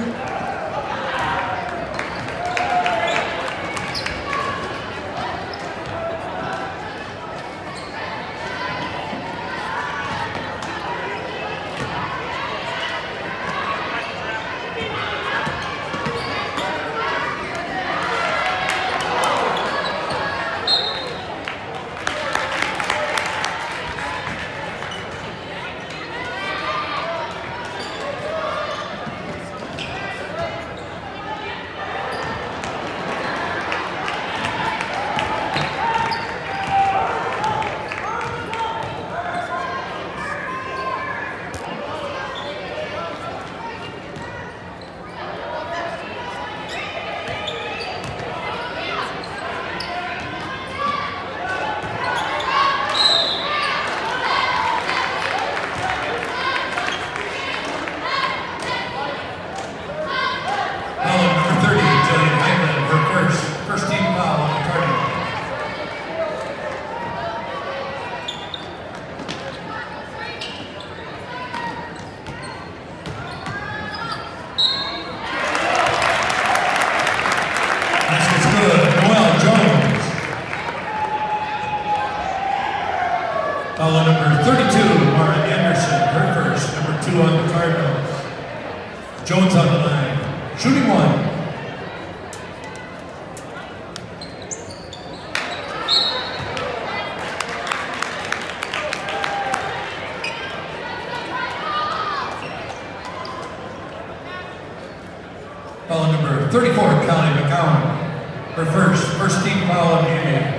Foul number 32, Mara Anderson, her first, number 2 on the Cardinals. Jones on the line, shooting one. Foul number 34, Callie McCowan, her first team foul in the NBA.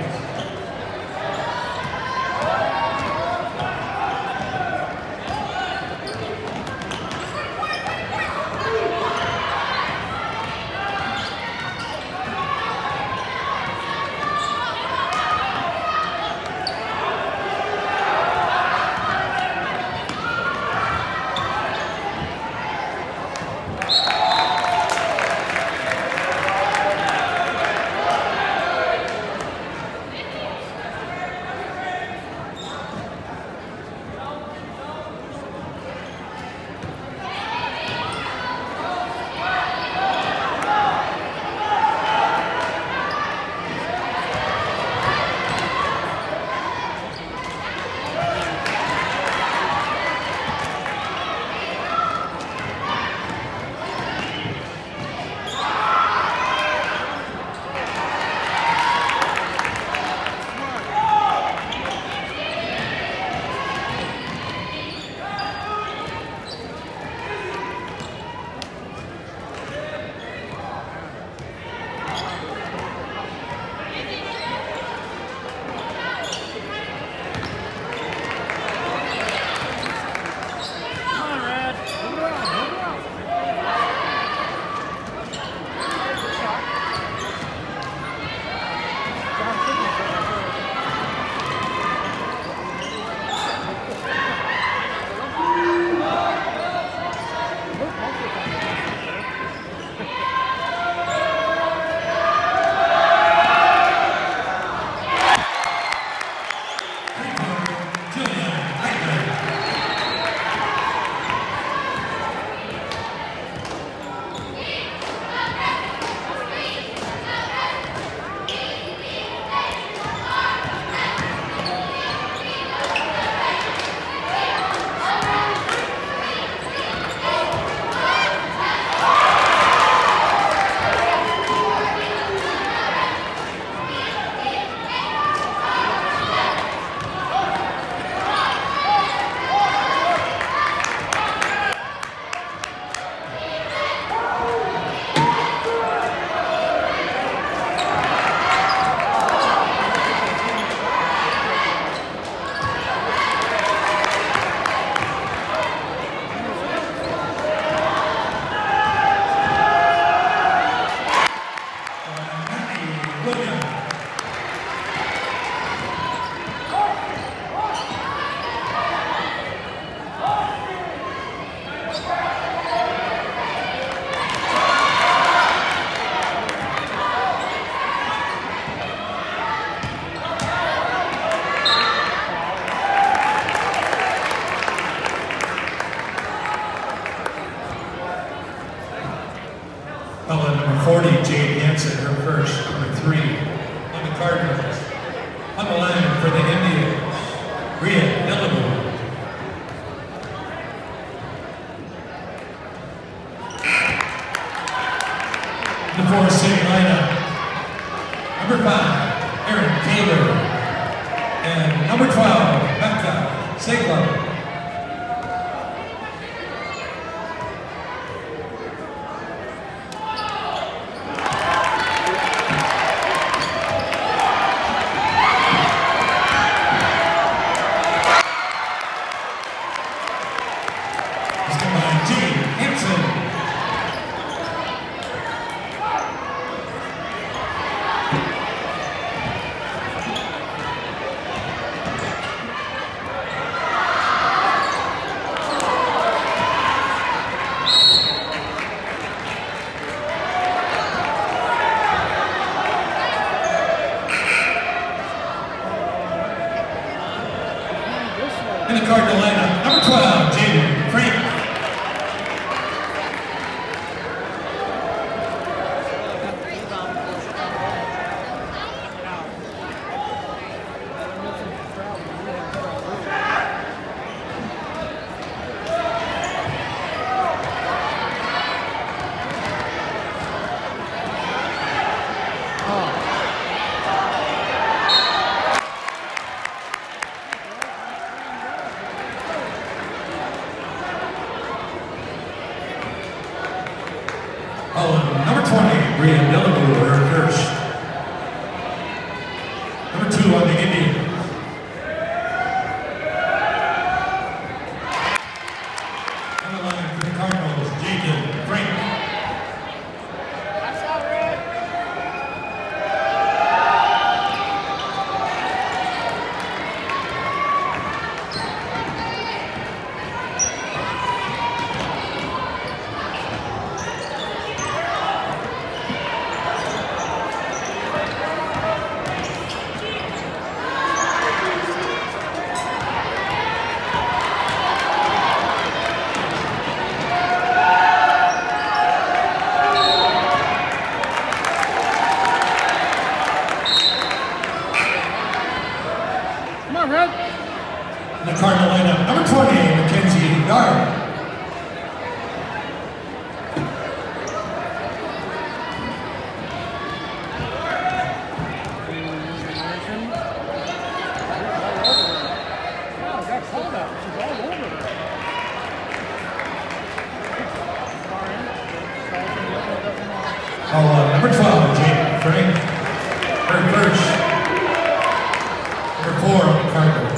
Following number 40, Jade Hansen, her first, number 3 on the Cardinals. On the line for the Indians, Rhea Delamour. The 4 city lineup, number 5, Aaron Taylor, and number 12, Becca Segler. In the Cardinal lineup, number 12, Jaden Frank. Number 20, Rhea Delamour, her first. Number 2 on the Indians. On the line for the Cardinals, Jaden Frank. In the Cardinal lineup, number 20, Mackenzie Yard. Number 12, Jake Frank. Her first. Number 4 on the Cardinals.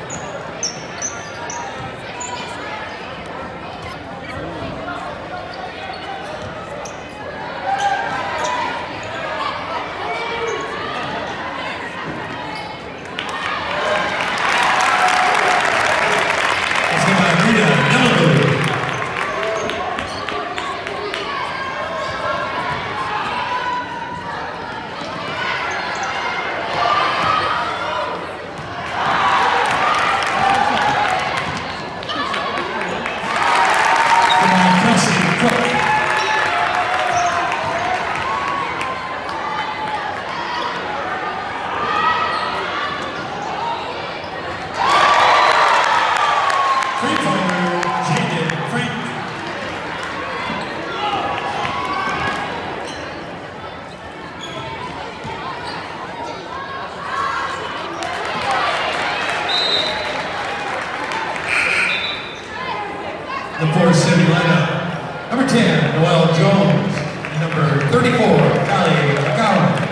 The 4 city lineup, number 10, Noel Jones, and number 34, Kali Akawa.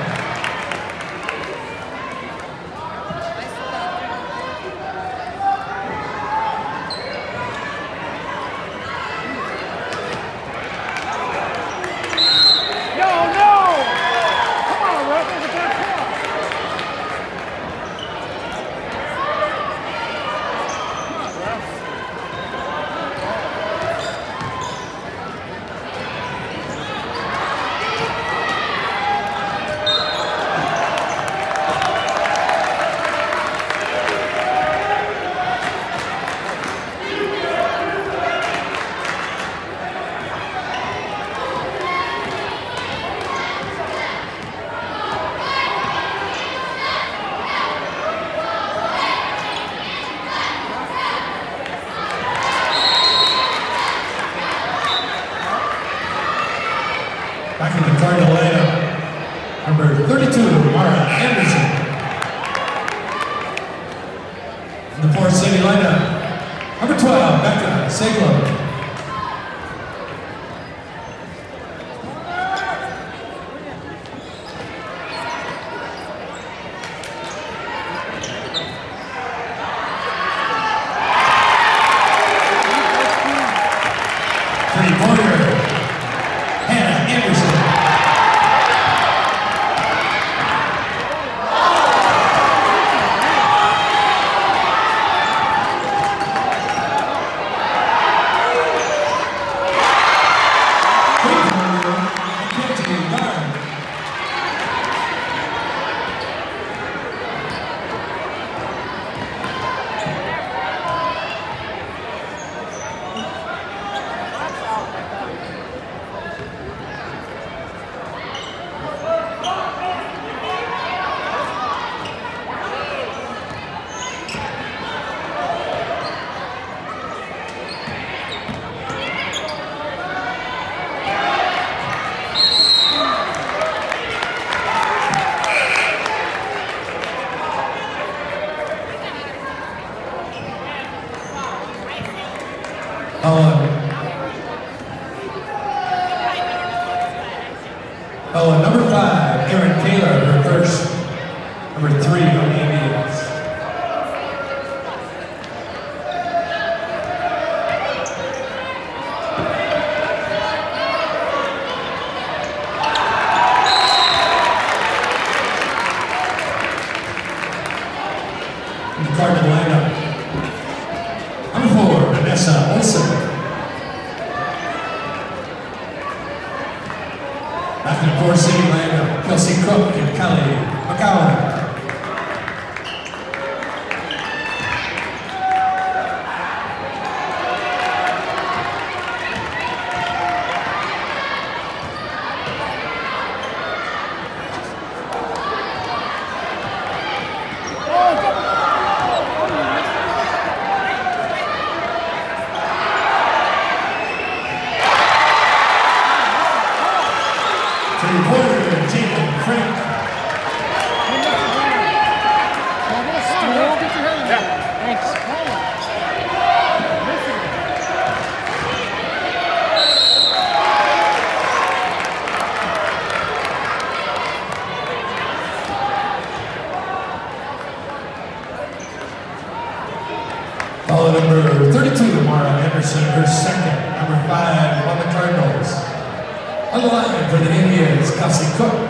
Back in the Cardinal lineup, number 32, Mara Anderson. In the Forest City lineup, number 12, Becca Seglo. Number 5, Erin Taylor, her first. Number 3 on the Indians. In the Cardinal lineup, number 4, Vanessa Olsen. Back in the Forest City lineup, Kelsey Cook and Kelly McCowan. Follow number 32, Mara Anderson, her second. Number 5 on the Cardinals. On the line for the Indians, Kelsey Cook.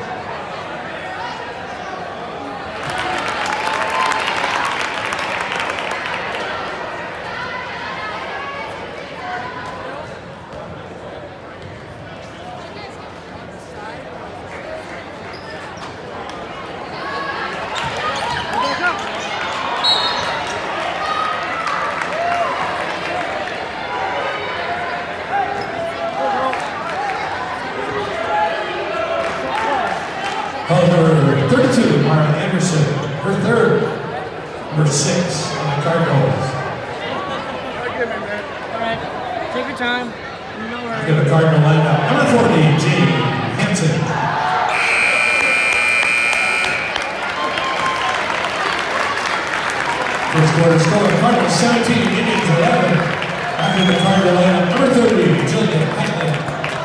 Number 32, Mara Anderson, her third. Number 6 on the Cardinals. All right, take your time. No worries. Get the Cardinal lineup. Number 40, Jane Hanson. First quarter score, Cardinals 17, Indians 11. After the Cardinal lineup, number 30, Jillian Hatley.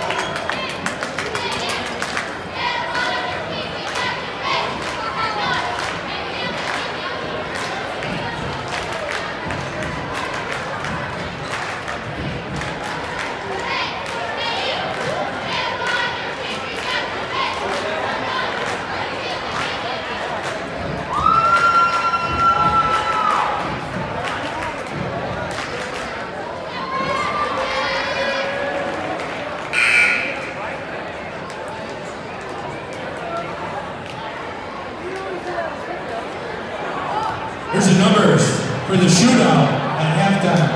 Here's the numbers for the shootout at halftime.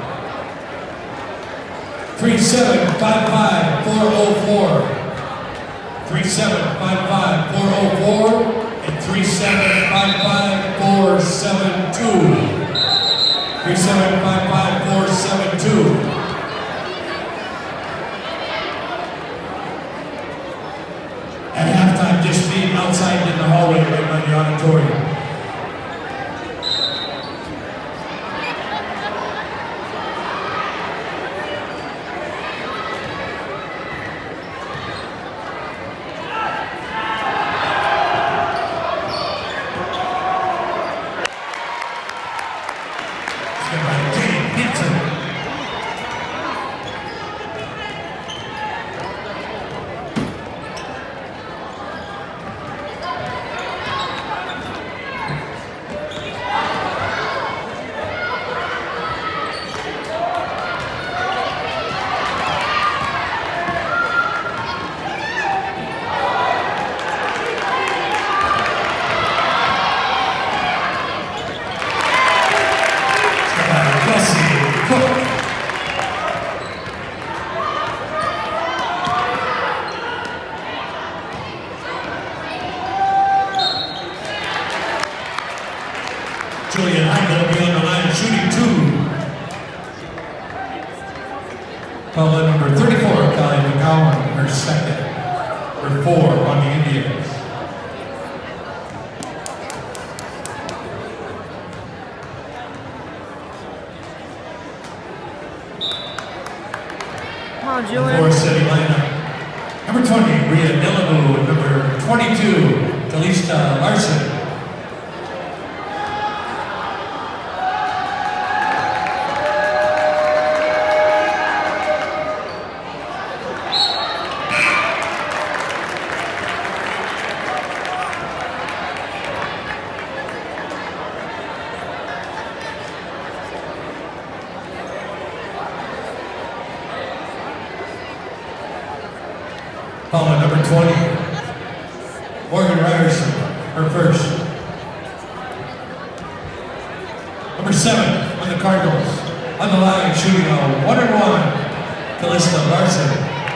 3755-404, 3755-404, and 3755-472. 3755-472. outside in the hallway right by the auditorium. Julian Hyde will be on the line shooting 2. Foul number 34, Kylie McGowan, her second. Her 4 on the Indians. Come on, Julian. 4 setting lineup. Number 20, Rhea Nillabu. Number 22, Talista Larson. Foul number 20, Morgan Ryerson, her first. Number 7 on the Cardinals, on the line shooting a 1-and-1, Talista Larson.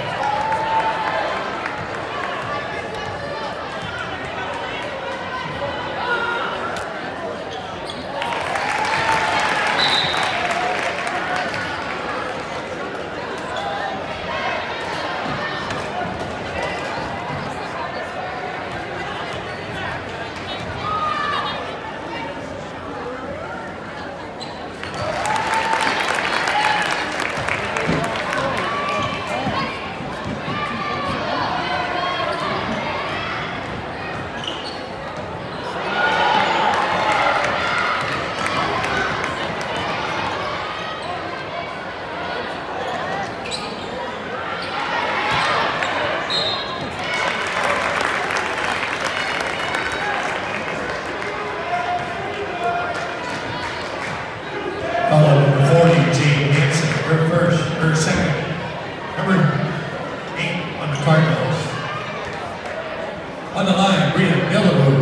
Number 40, Jane Hanson, her first, her second. Number 8 on the Cardinals. On the line, Rhea Nillabu.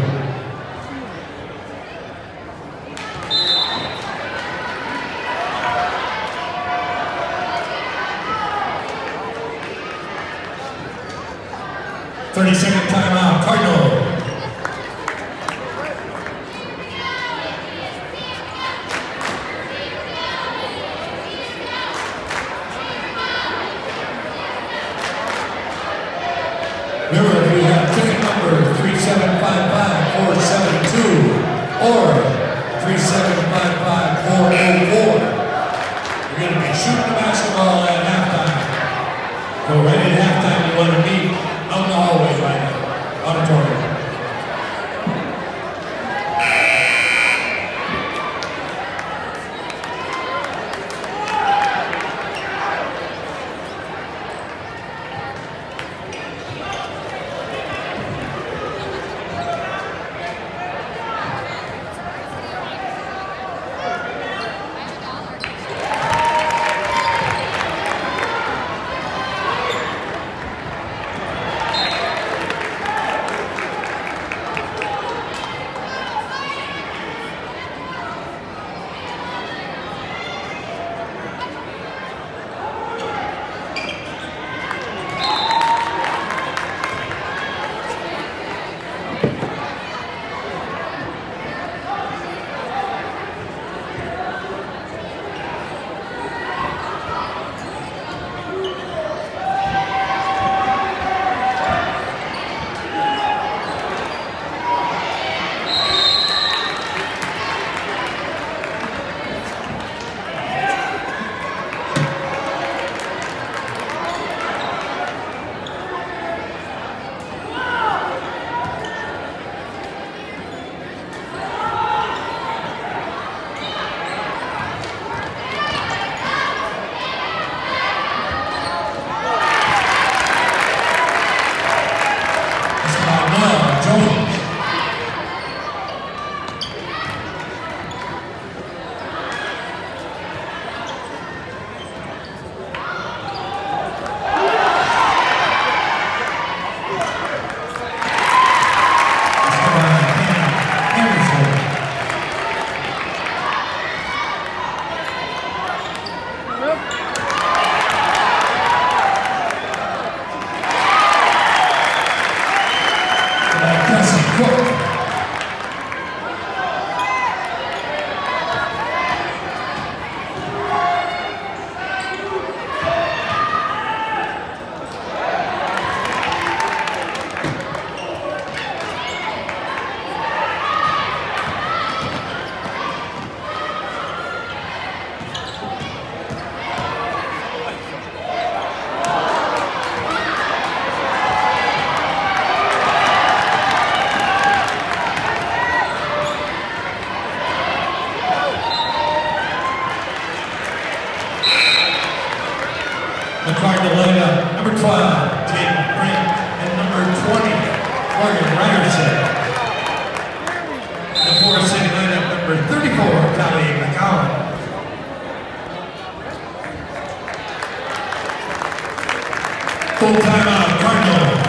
Thirty-second timeout, Cardinal. Remember, if you have ticket number 3755-472 or 3755-404, you're going to be shooting the basketball at halftime. So right at halftime, you want to meet out in the hallway by the auditorium. Full timeout, Cardinal.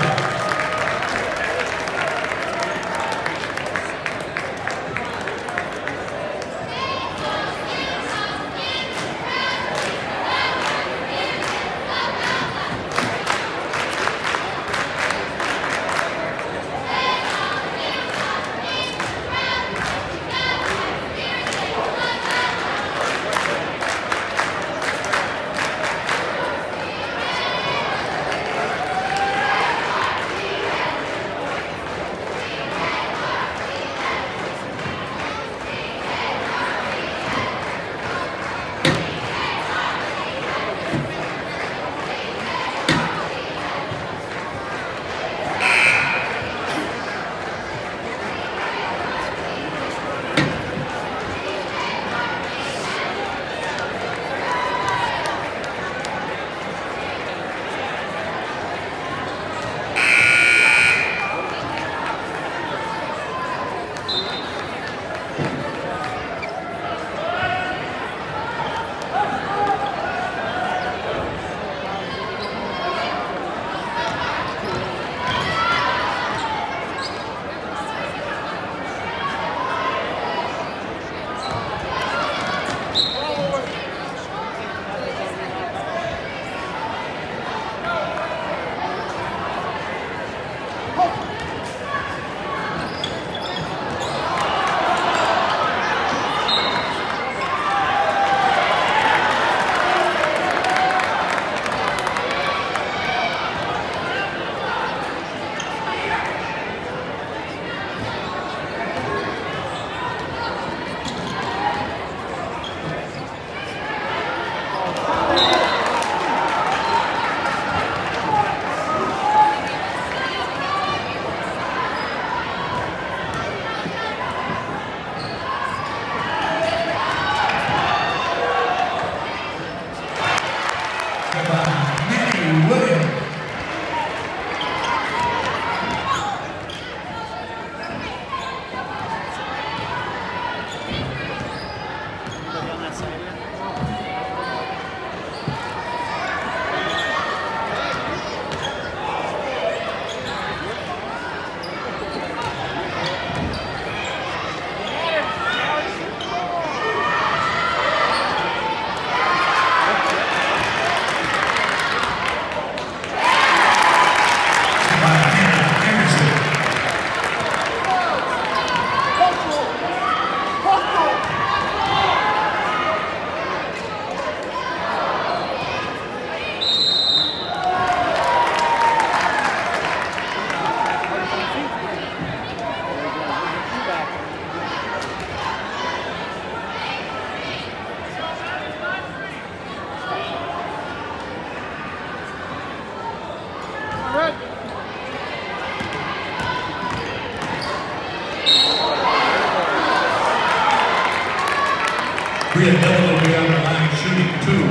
Bria Dillon will be on the line shooting 2.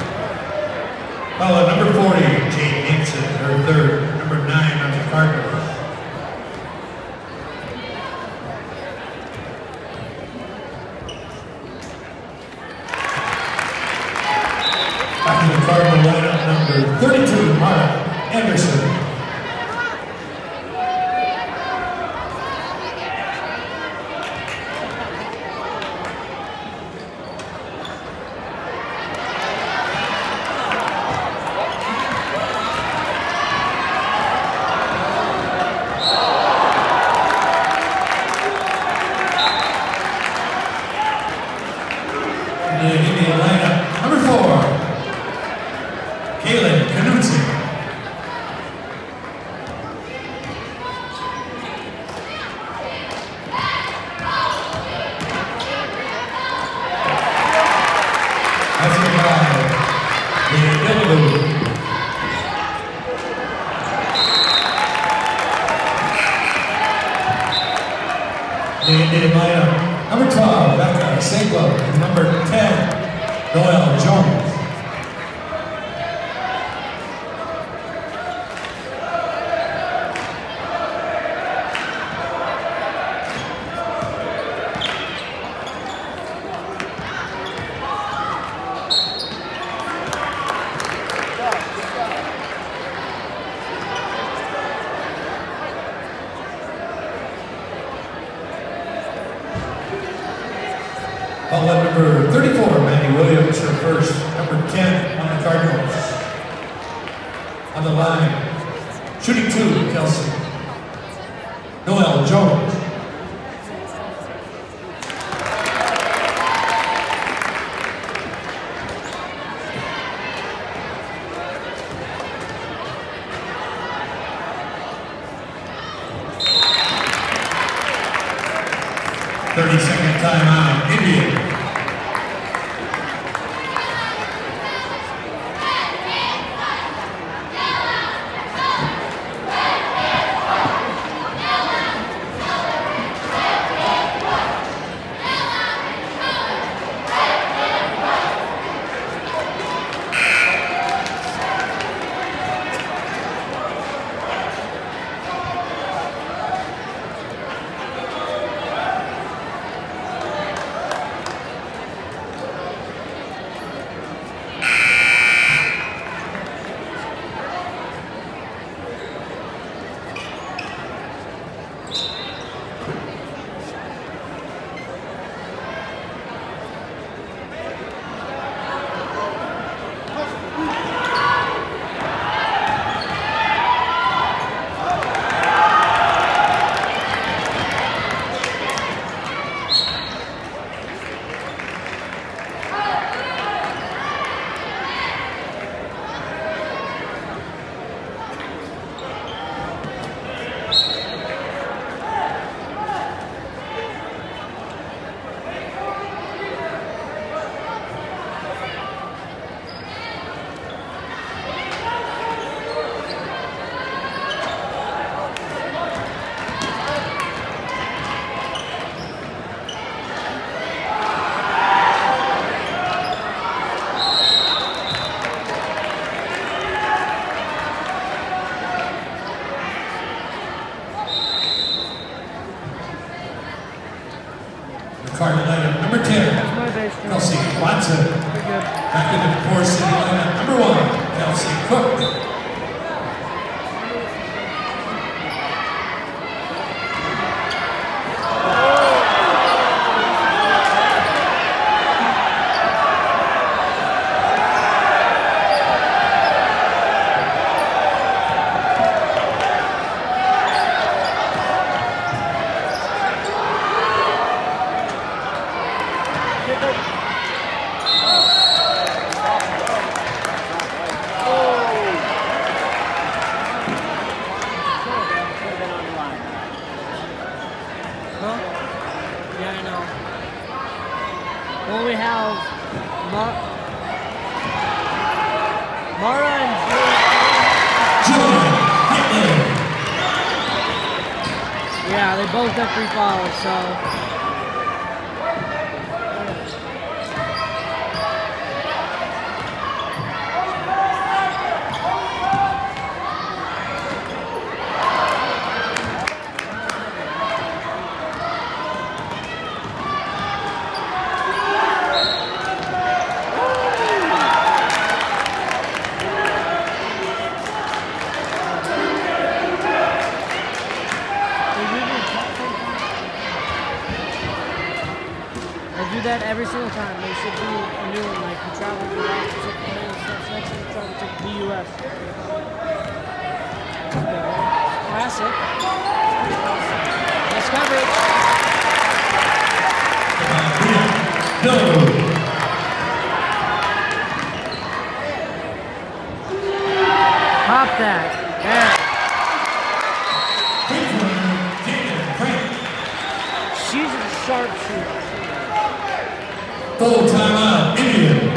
Followed number 40, Jane Hinson, her third. Number 9 on the Cardinals. After the Cardinal lineup, number 32, Mark Anderson. The Indian lineup, number 4, Kaylin Knudsen. That's a five, the Dillon. The Indian lineup, number 12, Becca Singlo, and number 10, Noel Jones. Foul on number 34, Manny Williams, her first. Number 10 on the Cardinals. On the line, shooting 2, Kelsey. Noel Jones. Second timeout, Indian. Cardinal lineup number 10, Kelsey Watson. Back in the Forest City lineup number 1, Kelsey Cook. Well, we have Mara and Julian. Yeah, they both have 3 fouls, so. That every single time. They should do a new one, like you travel to the section, you travel to the US. Classic. Nice coverage. No. Pop that. Yeah. She's a sharpshooter. Full timeout, Indian.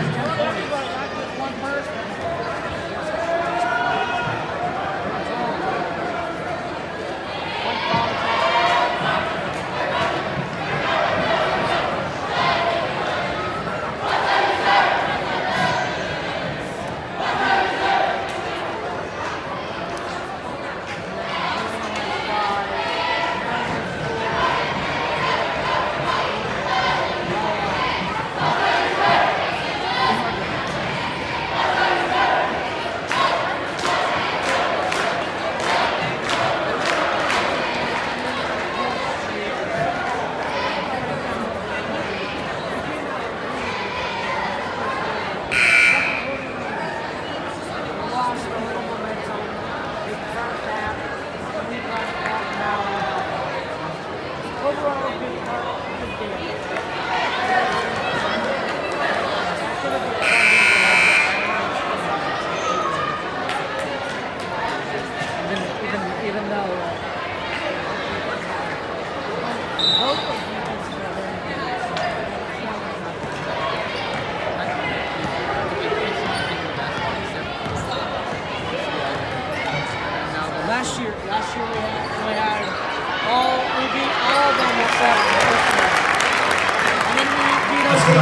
last year we had we beat all of them except and then we beat us with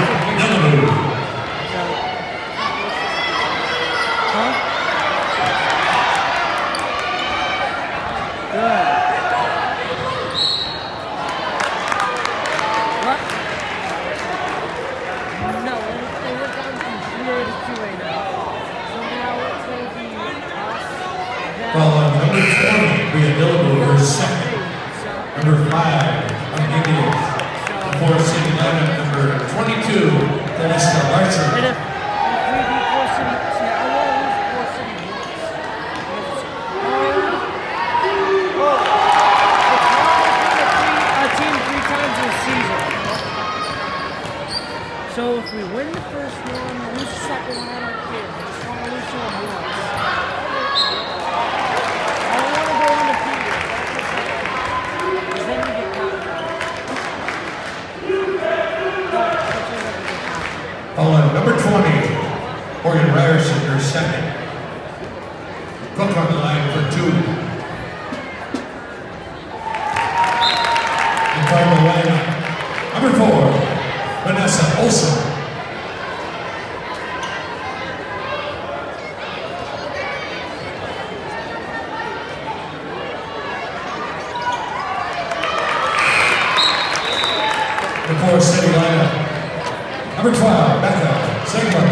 huh? Good. What? No, we're down from 3A to 2A now. So now it's going to be us. Well, number 20, Bria Dillable, we're second. Number 5, on Indians. For City lineup, number 22, Vanessa Larcher. And if we beat 4 City, see, I want to lose 4 City once. It's hard to beat a team 3 times this season. So if we win the first one, lose the second one, I don't care. I just want to lose to them once. I don't want to go undefeated. Because then we get knocked out. Following number 20, Morgan Ryerson, your second. Cook on the line for 2. And final lineup, number 4, Vanessa Olson. The 4 City lineup, number 12, Becca Ziegler.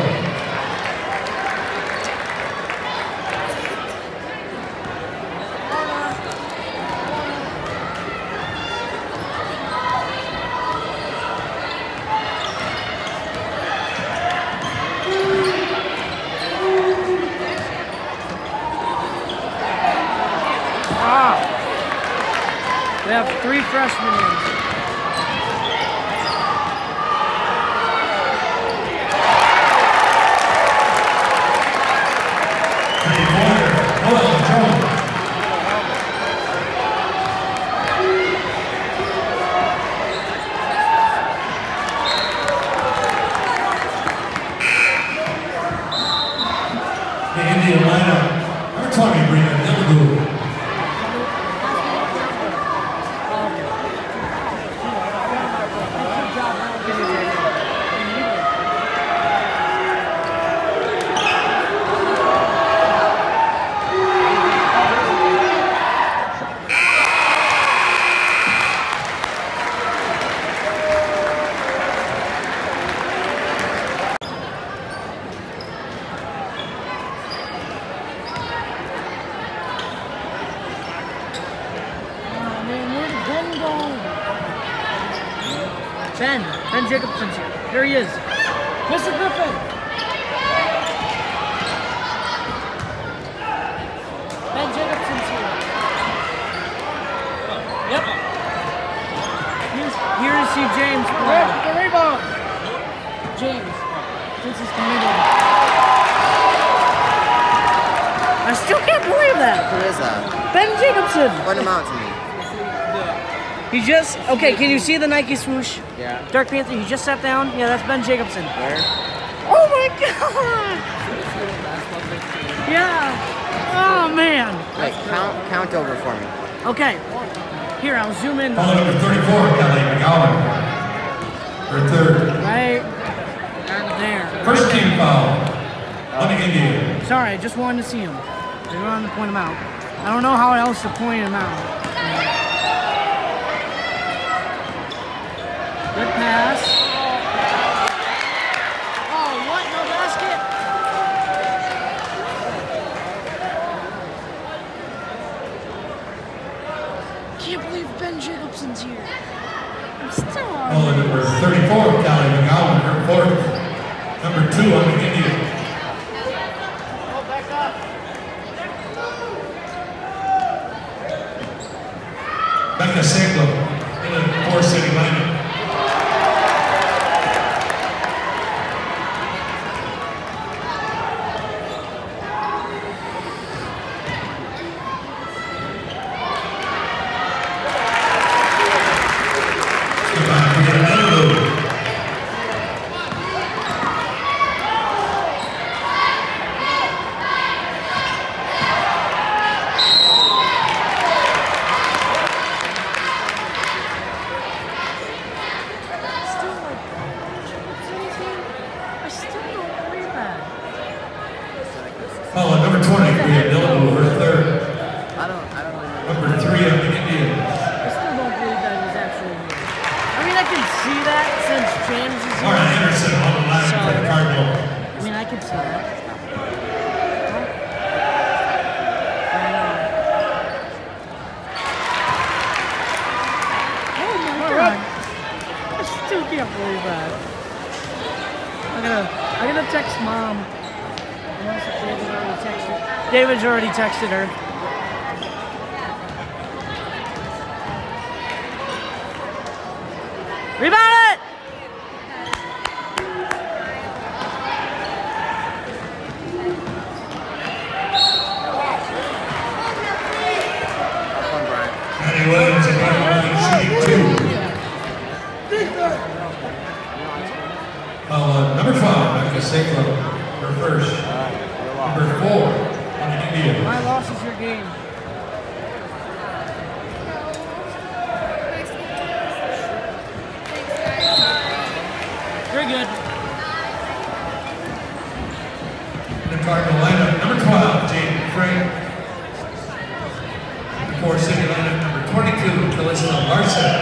We have 3 freshmen in. The Indian lineup, number 20, Bria Dillable. Ben Jacobson's here. Here he is. Mr. Griffin. Ben Jacobson's here. Yep. Here to see James. The rebound. James. This is committed. I still can't believe that. Who is that? Ben Jacobson. Point him out to me. He just, okay, can you see the Nike swoosh? Yeah. Dark Panther, he just sat down. Yeah, that's Ben Jacobson. Where? Oh my God! Yeah. Oh man. Wait, count over for me. Okay. Here, I'll zoom in. Following number 34, Kelly McGowan. For 3rd. Right there. First team foul on the Indian. Sorry, I just wanted to see him. I wanted to point him out. I don't know how else to point him out. Good pass. Oh, what? No basket? Can't believe Ben Jacobson's here. I'm still on. Following number 34, Kelly McGowan, her 4th. Number 2 on the Indian. Oh, back up. Becca Ziegler in the 4 City lineup. mom. Unless David already texted. David's already texted her. Rebound it! Matty Williams at shooting 2. Number 5, Becca Seklo, her first. Number 4, on India. My loss is your game. You're good. The Cardinal lineup, number 12, Jane Frank. For City lineup, number 22, Calista Larson.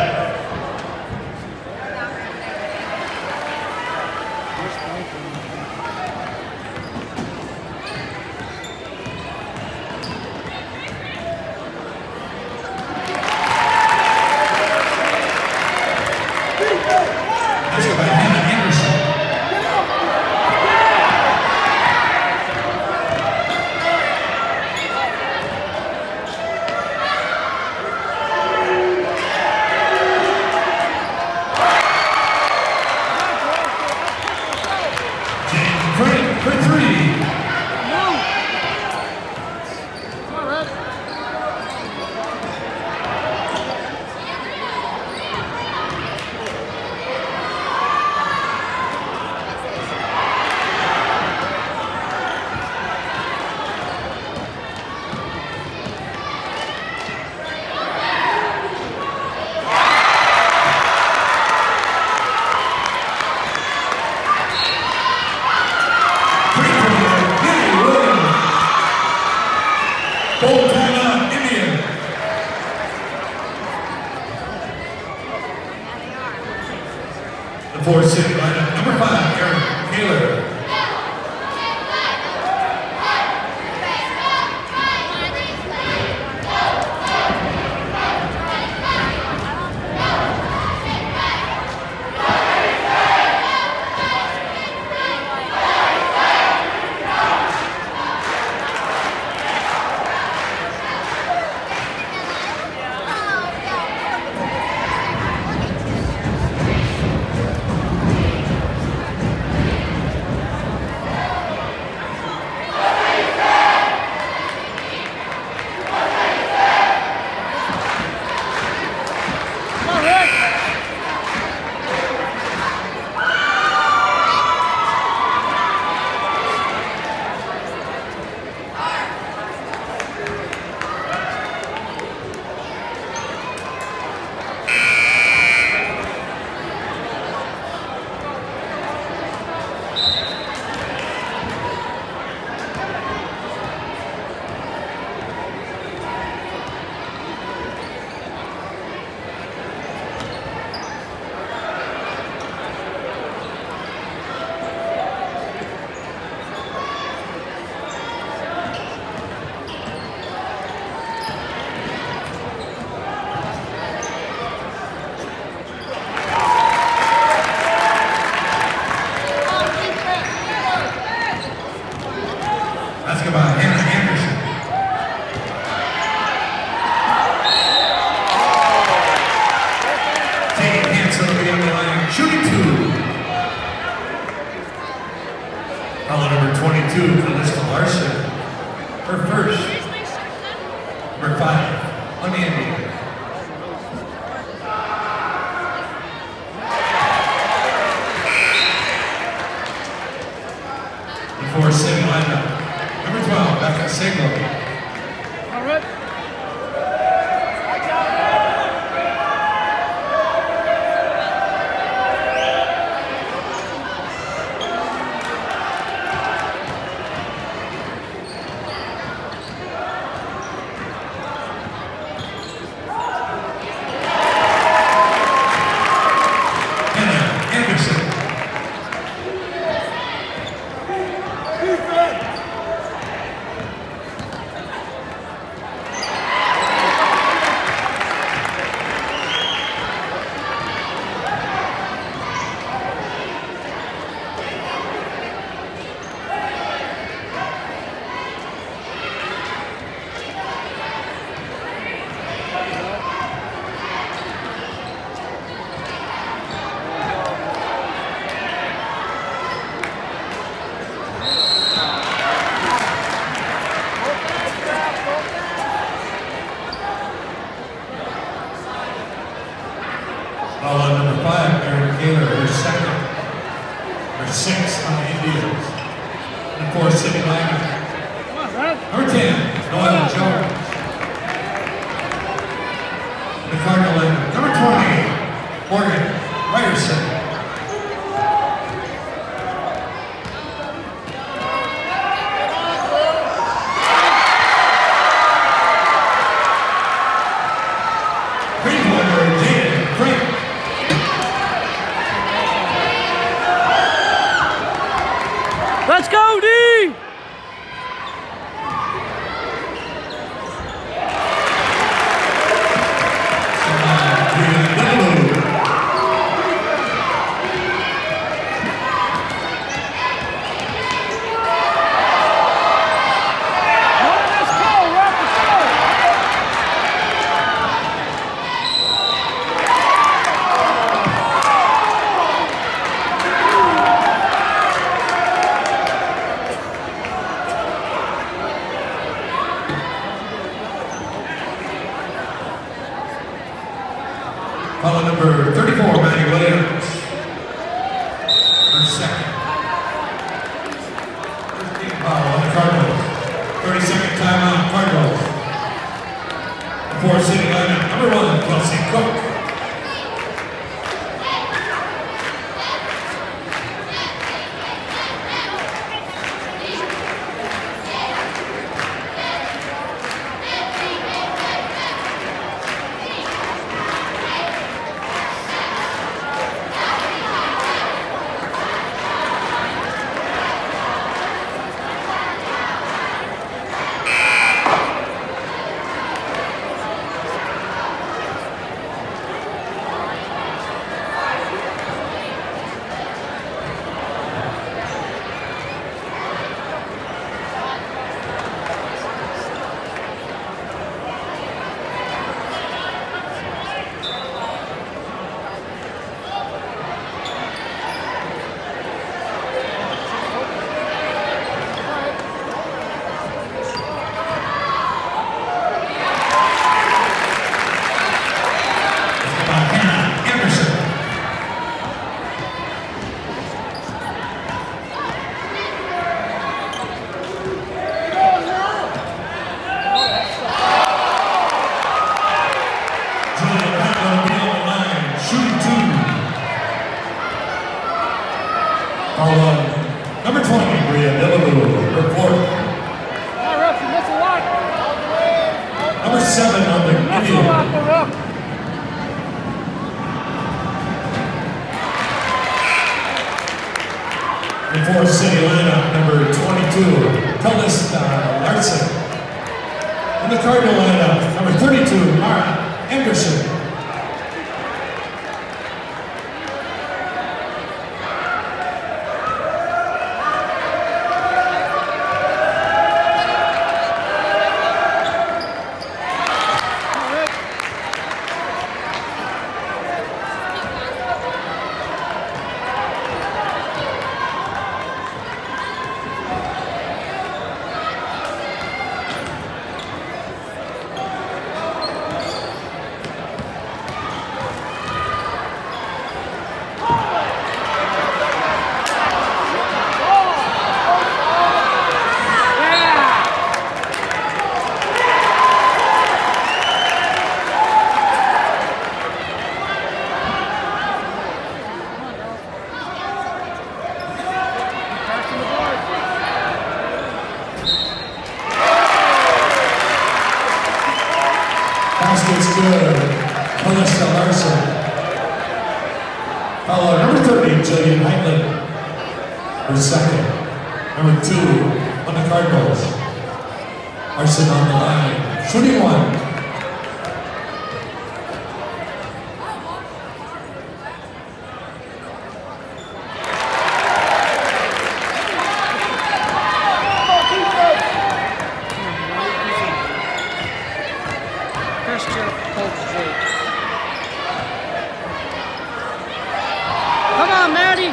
For 3. Full timeout, India. The 4 City lineup, number 5, Eric Taylor. By Hannah Anderson. Taking Hanson to the other line, shooting 2. Foul number 22, Calista Larson. Her first. Number 5, on the Indian. The 4 City lineup. Number 12, Becca Seklo. All right. Foul on number 5, Mary Kaler, her second. Her 6 on the Indians. And 4, City Lyman. Number 10, Noel Jones. The Cardinal Lyman. Number 20, Morgan Ryerson. Let's go, D! Foul number 34, Maddie Williams. Her second. 15 foul on the Cardinals. 30-second timeout, Cardinals. 4, City Lyman. Number 1, Kelsey Cook. Number 20, Bria Delavu, her 4th. Number 7 on the Indian. And 4, City lineup, number 22, Thomas Larson. In the Cardinal lineup, number 32, Mara Anderson. Basket's good. Melissa Larson. Follow number 30, Jillian Heitlin. Her second. Number 2 on the Cardinals. Larson on the line. Shooting 1. Come on, Maddie!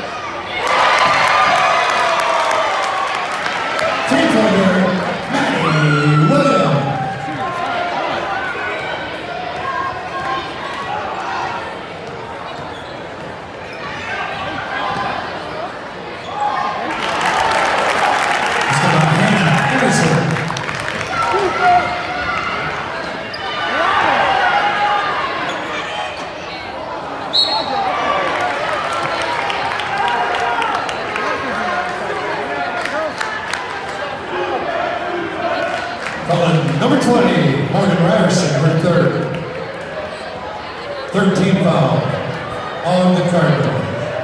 3-pointer, Maddie Williams. penalty, Morgan Ryerson, her third. 13 foul on the Cardinals.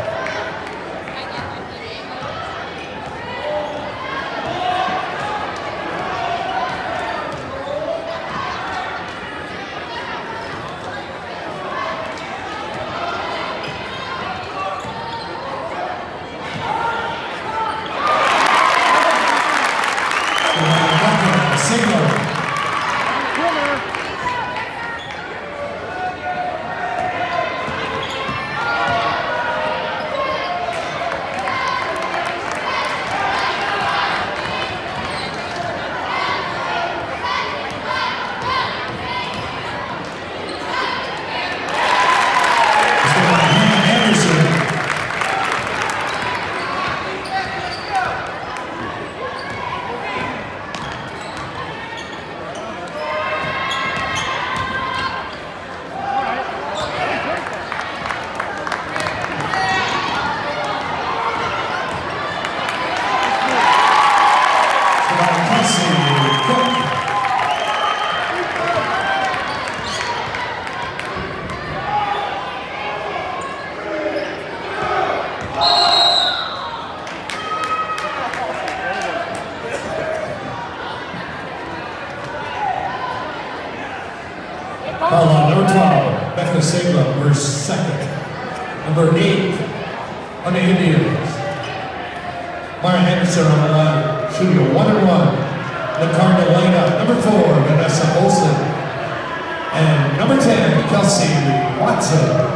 Foul on number 12, Becca Sigla, her second. Number 8 on the Indians, Mara Henderson on the line, shooting a 1-and-1. The Cardinal lineup, number 4, Vanessa Olsen. And number 10, Kelsey Watson.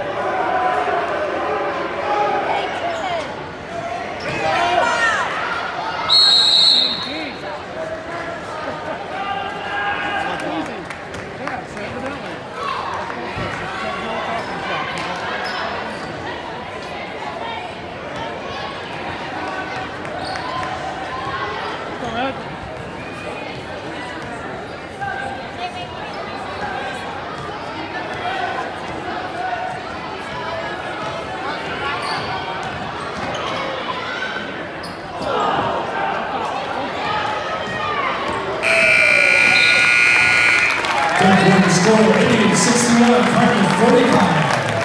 Score Indians 61, Cardinals 45.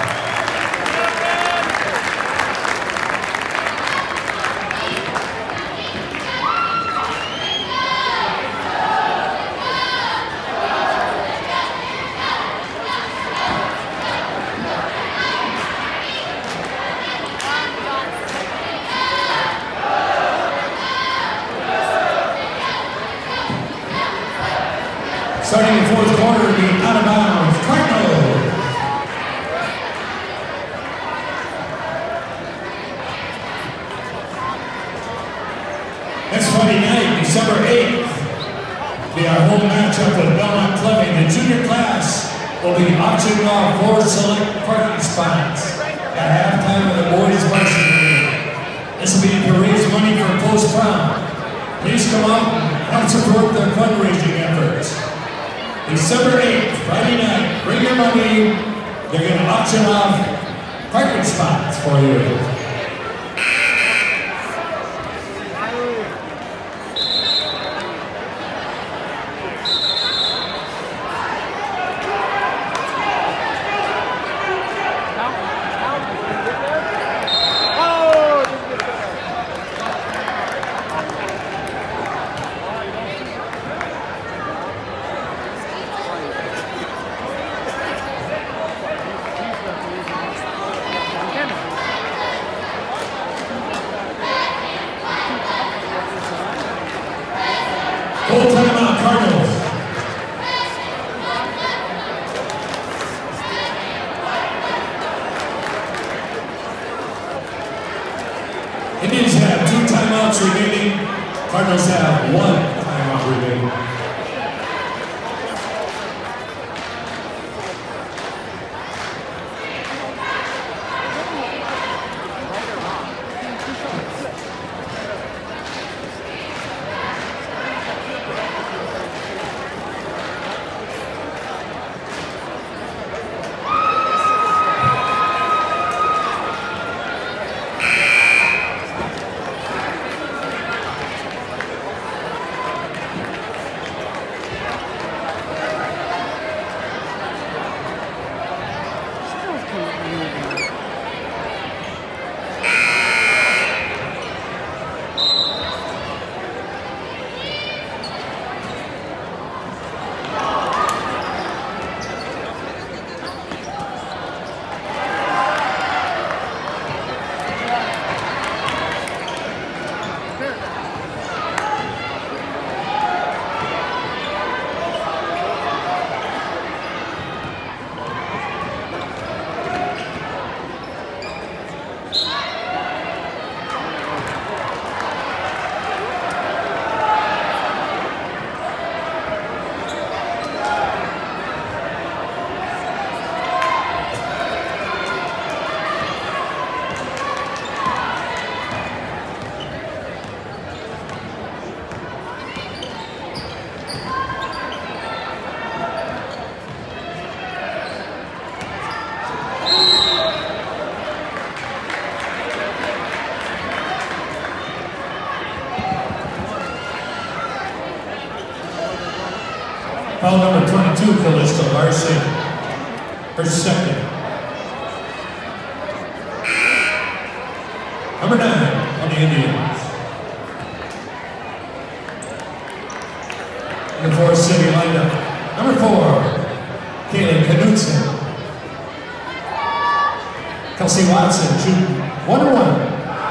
Starting in fourth quarter, the out of bounds, Cardinals. Next Friday night, December 8th, the home matchup with Belmont Fleming. The junior class will be auctioning off 4 select parking spots at halftime of the boys' varsity game. This will be to raise money for post-prom. Please come out and help support their fundraising efforts. December 8th, Friday night, bring your money. They're going to auction off parking spots for you. Full timeout, Cardinals. Indians have 2 timeouts remaining. Cardinals have 1 timeout remaining. number 22, Callista Larson, her second. Number 9 on the Indians. In the Forest City lineup, number 4, Kaylee Knudsen. Kelsey Watson, shooting 1-1.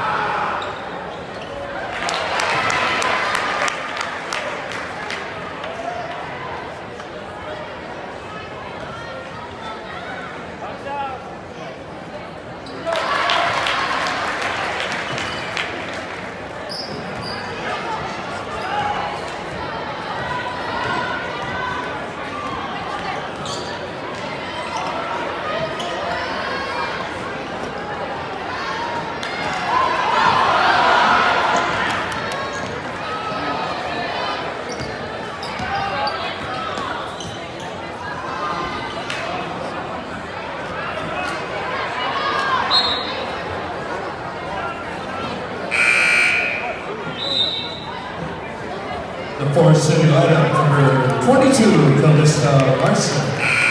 The Forest City lineup, number 22, Callista Larson.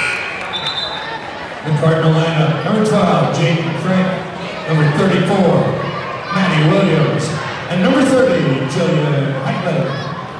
The Cardinal lineup, number 12, Jaden Frank. Number 34, Maddie Williams. And number 30, Jillian Heitler.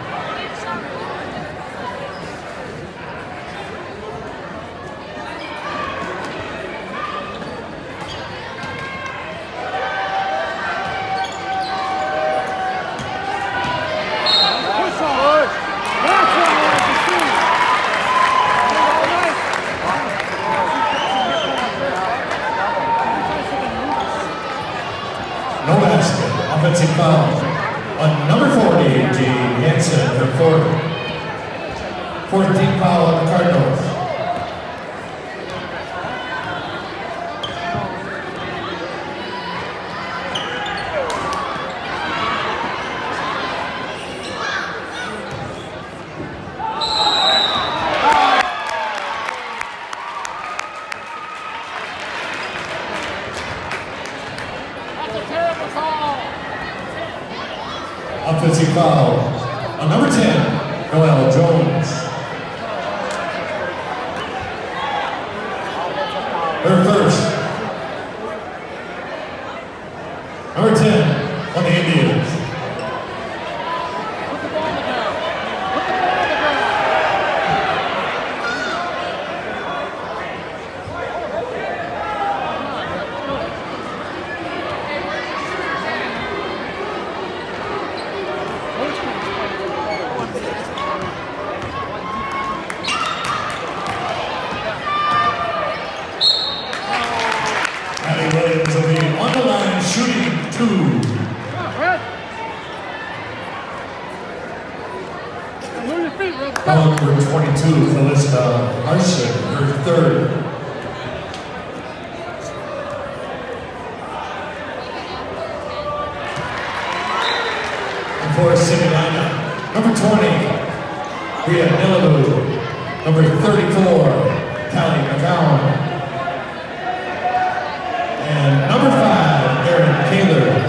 No basket. Offensive foul on number 40, Jade Hansen, her fourth. 14th foul on the Cardinals. Offensive foul on number 10, Noel Jones. Her first. Number 10 on the Indians. Maddie Williams will be on the line shooting 2. Foul number 22, Callista Larson, her third. The Forest City lineup, number 20, Rhea Nillabu. Number 34, Callie McGowan. And number 5, Erin Kaler.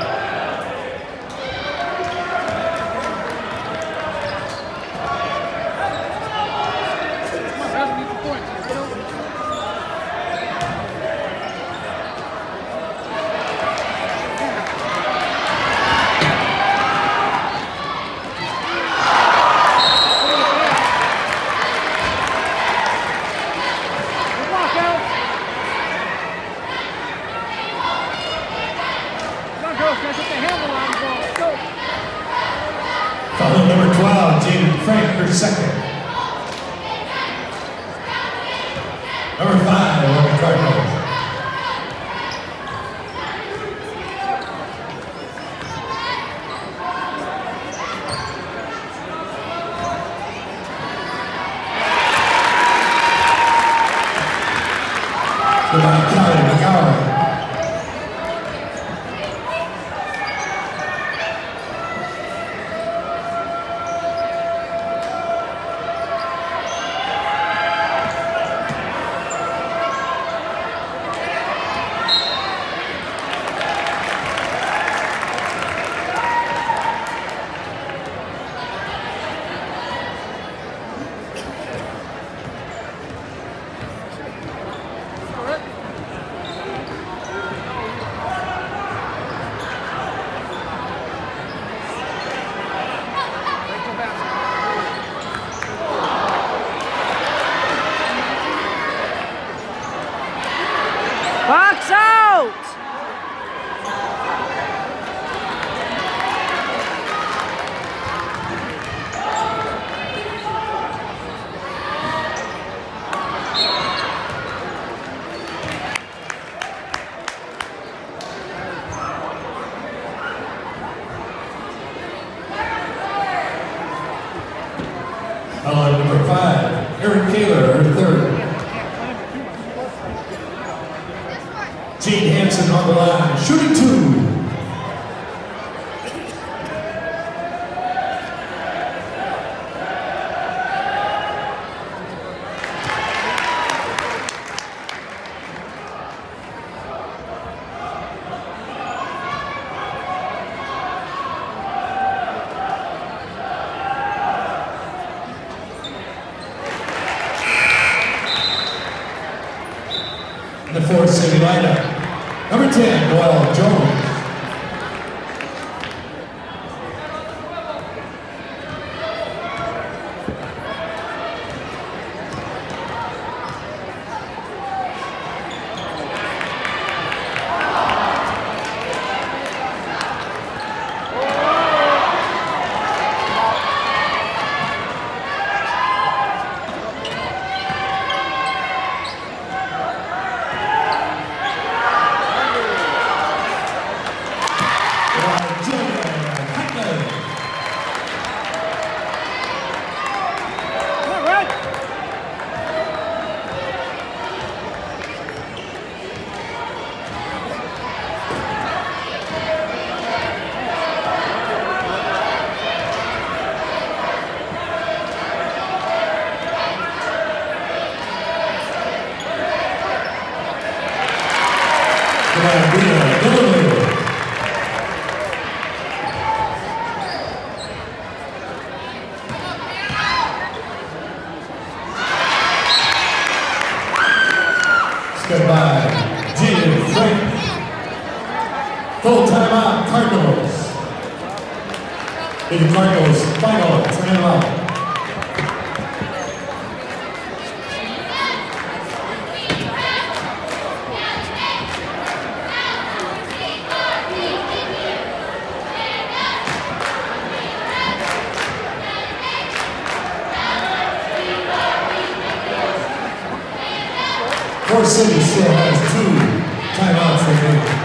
Foul number 12, Jaden Frank, her second. Number 5 on the Cardinals. Goodbye, Callie McGowan. Aaron Kaler, her third. Jade Hansen on the line, shooting 2. The fourth city lineup, number 10, Noel Jones. Goodbye, Jaden Frank. Full timeout, Cardinals. In the Cardinals final timeout. Forest City still has 2 timeouts remaining.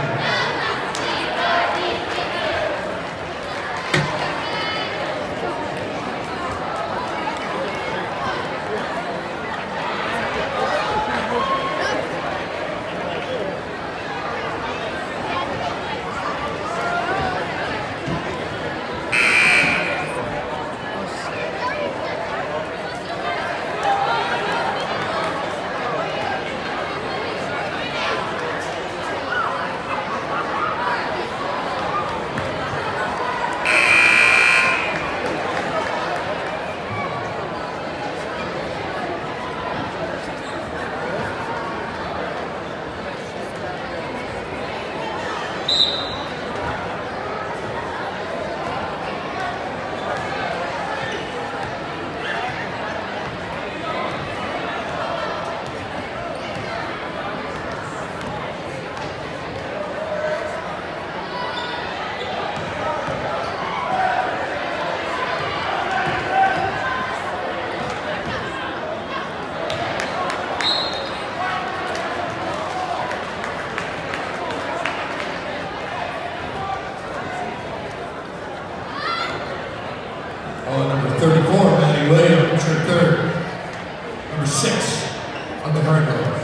Number 34, Maddie Williams, her third. Number 6 on the Cardinals.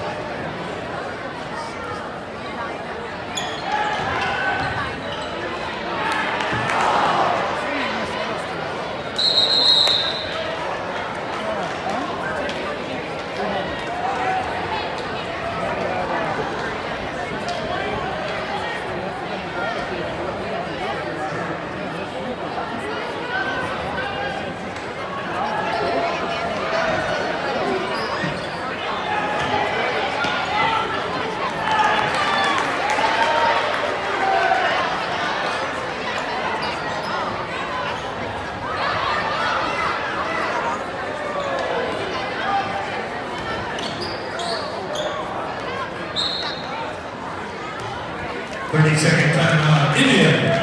Second time, Indian.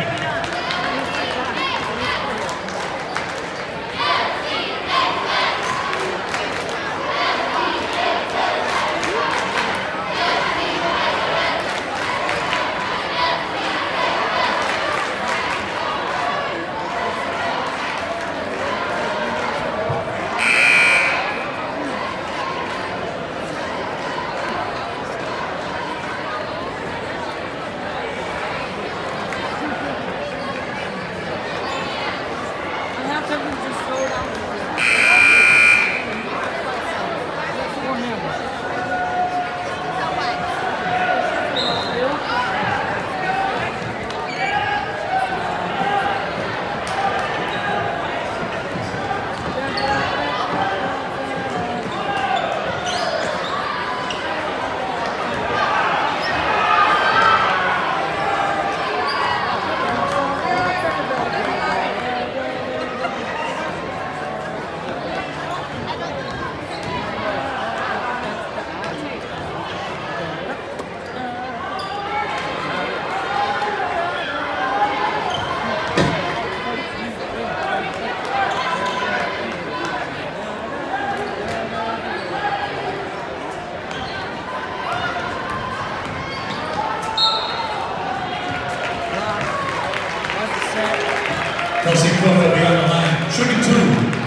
Marcy Cook will be on the line. Shooting 2.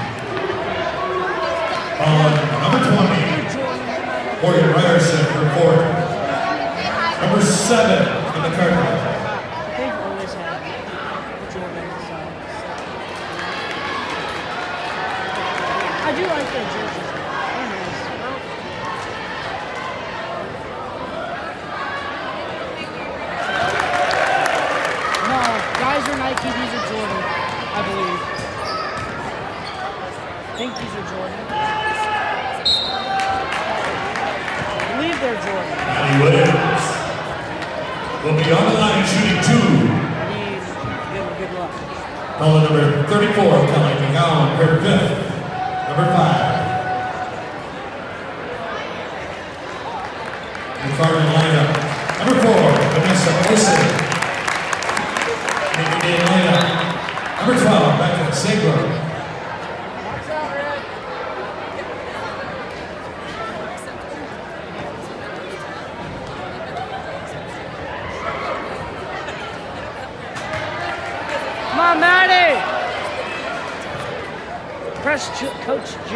On number 20, Morgan Ryerson for 4. Number 7 in the Cardinals. They've always had Jordan, so. I do like their jerseys. They're nice. No, guys are Nike, these are Jordan, I believe. I think these are Jordan. I believe they're Jordan. Maddie Williams will be on the line shooting 2. I need to give them good luck. Caller number 34, Kelly McGowan, her 5th. Number 5. The Cardinal lineup. Number 4, Vanessa Olsen. Making the lineup. Number 12, Becca Segler. Come on, Maddie! Press Coach G.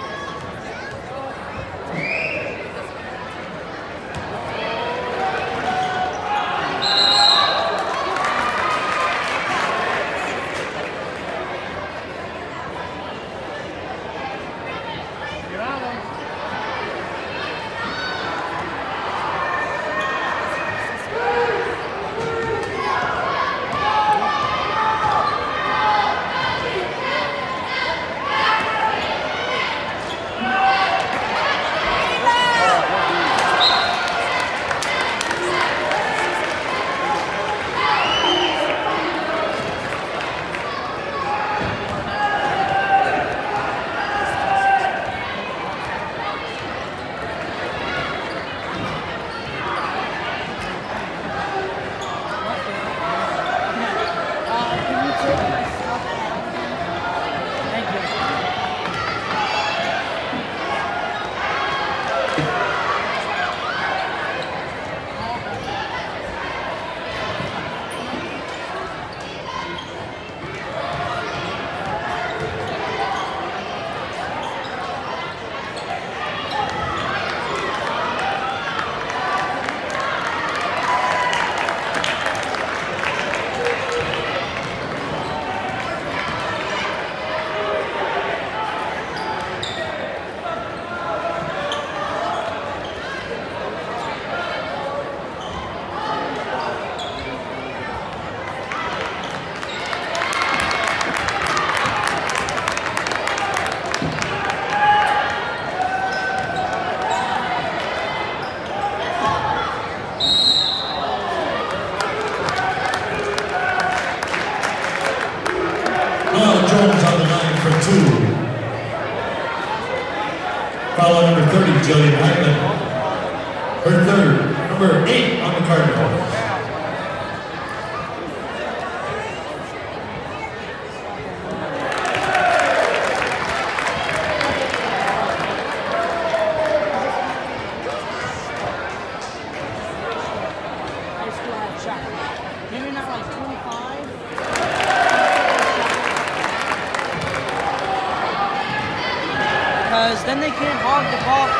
Jones on the line for 2. Follow number 30, Jillian Heitman. Her 3rd, number 8 on the Cardinals. Maybe not like 25. Because then they can't hog the ball.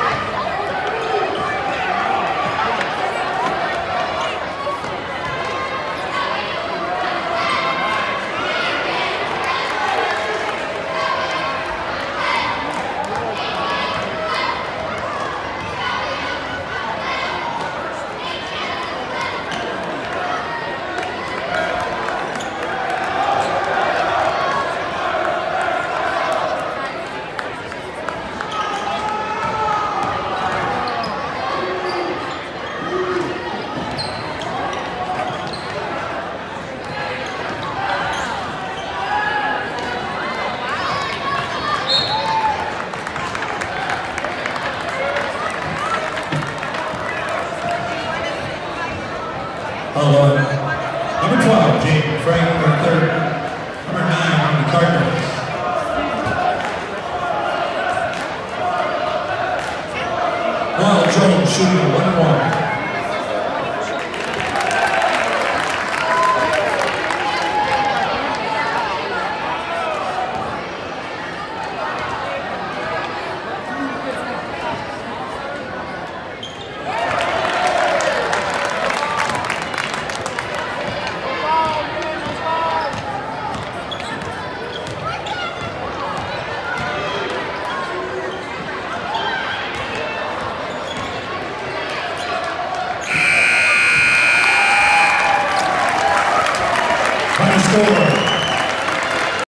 Number 12, Jane Frank, her 3rd. Number 9 on the Cardinals. Noel Jones shooting 1-1. 4.